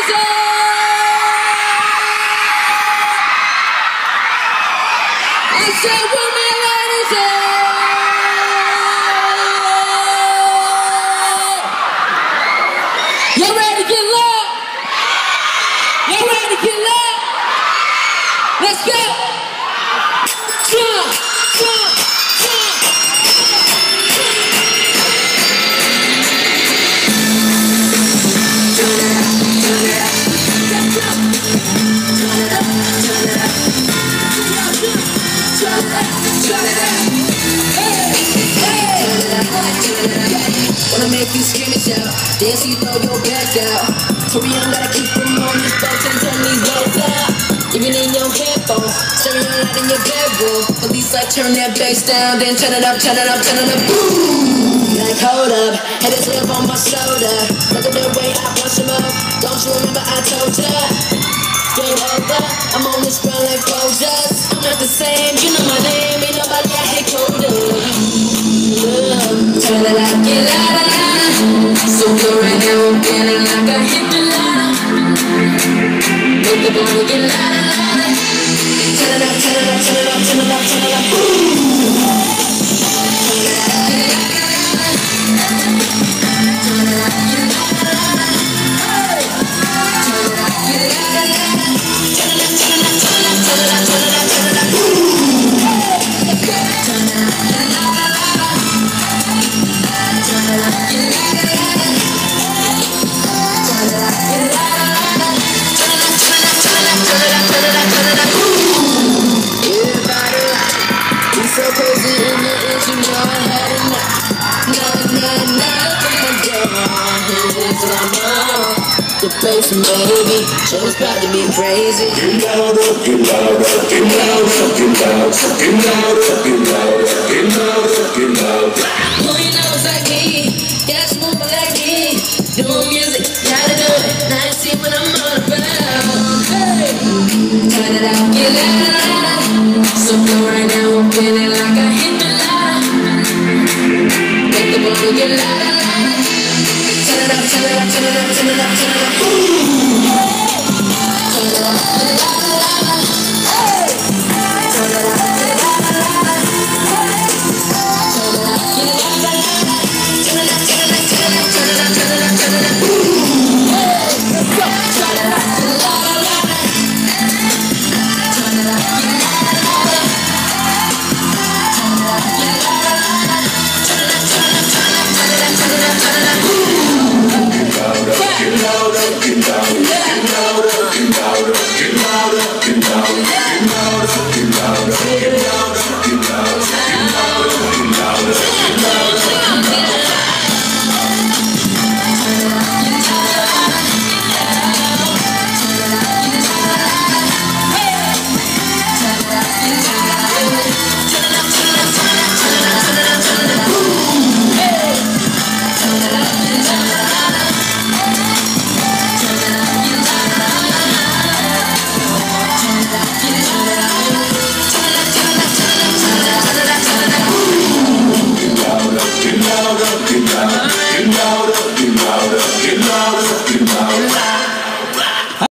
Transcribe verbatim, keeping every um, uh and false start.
Y'all ready to get low? Y'all ready to get low? Let's go! Jump, jump, jump. Turn it up, turn it up. Turn it up, turn it up. Turn it up, turn it up. Hey, hey. Turn it up. Wanna make you scream and shout, dance you throw your back out. Torion gotta keep them on these boats and turn these roads out. Even in your headphones, stereo out in your bedroom. Police like turn that bass down, then turn it up, turn it up, turn it up. Boom! Like hold up, had a slip on my shoulder. Look at the way I punch him up. Don't you remember I told ya? Game over, I'm on this ground like Folgers. I'm not the same, you know my name, ain't nobody I hate colder. Turn it up, get louder. So good right now, I'm feeling like I hit the ladder. Make the ball get louder, louder. Turn it up, turn it up, turn it up, turn it up, turn it up. Boom. Turn it up, get louder. Turn it up, get louder. Hey. Turn it up, get louder. Turn it up, turn it up, turn it up, turn it up, turn it up, turn it up. Boom. Turn it up, get louder. Turn it up, get louder. Turn it up, get louder. Turn it up, turn it up, turn it up, turn it up, turn it up, turn it up. Everybody rock. We so crazy in the edge, you know I had enough. Nah, nah, nah, come on down. Here's what I'm on. The bass, baby, show's about to be crazy. Get louder, get louder, get louder, get louder, get louder, get louder, get louder, get louder. Who you know is like me? Got you moving like me. Doing music, gotta do it. Now you see what I'm all about. Hey, turn it up, get louder. So good right now, I'm feeling like I hit the ladder. Make the ball get louder, louder. Turn it up, turn it up, turn it up, turn it up, turn it up. Ooh. Turn it up, turn it up.